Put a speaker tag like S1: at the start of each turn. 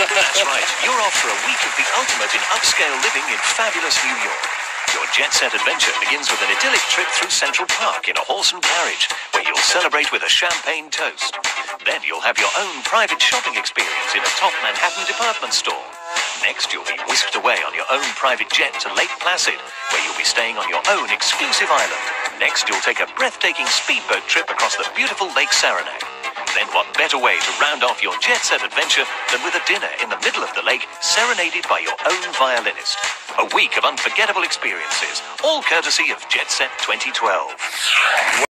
S1: That's right, you're off for a week of the ultimate in upscale living in fabulous New York. Your jet-set adventure begins with an idyllic trip through Central Park in a horse and carriage, where you'll celebrate with a champagne toast. Then you'll have your own private shopping experience in a top Manhattan department store. Next, you'll be whisked away on your own private jet to Lake Placid, where you'll be staying on your own exclusive island. Next, you'll take a breathtaking speedboat trip across the beautiful Lake Saranac. Then what better way to round off your jet-set adventure than with a dinner in the middle of the lake, serenaded by your own violinist. A week of unforgettable experiences, all courtesy of Jet Set 2012.